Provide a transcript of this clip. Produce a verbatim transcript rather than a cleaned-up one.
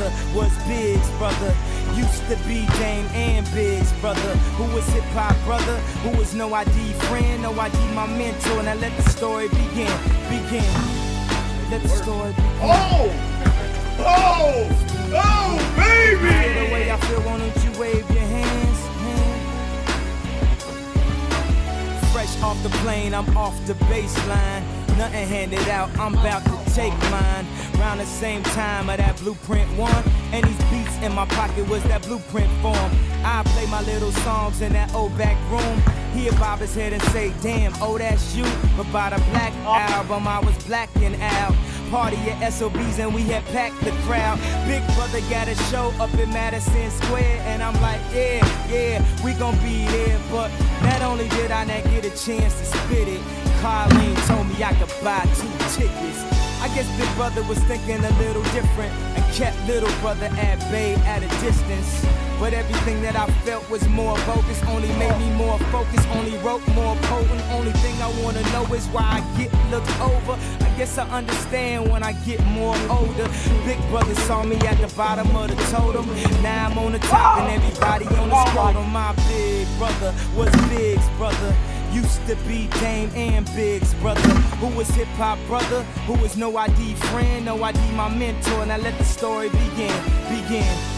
brother was Big's brother. Used to be Dame and Big's brother. Who was hip-hop brother, who was no I D friend, no I D my mentor. Now let the story begin, begin. Let the story begin. Oh! Oh! Oh, baby! Feel the way I feel, why don't you wave your hands? hands? Fresh off the plane, I'm off the baseline. Nothing handed out, I'm about to take mine. Round the same time of that blueprint one. And these beats in my pocket was that blueprint form. I play my little songs in that old back room. He'll bob his head and say, damn, oh that's you. But by the Black Album, I was blacking out. Party at S O B's and we had packed the crowd. Big brother got a show up in Madison Square. And I'm like, yeah, yeah, we gon' be there. But not only did I not get a chance to spit it, Carlene told me I could buy two tickets. I guess Big Brother was thinking a little different and kept little brother at bay at a distance. But everything that I felt was more bogus, only made me more focused, only wrote more potent. Only thing I wanna know is why I get looked over. I guess I understand when I get more older. Big Brother saw me at the bottom of the totem. Now I'm on the top and everybody on the scrotum. My big brother was Big's brother. Used to be Dame and Big's brother. Who was hip-hop brother, who was no I D friend, no I D my mentor. Now let the story begin, begin.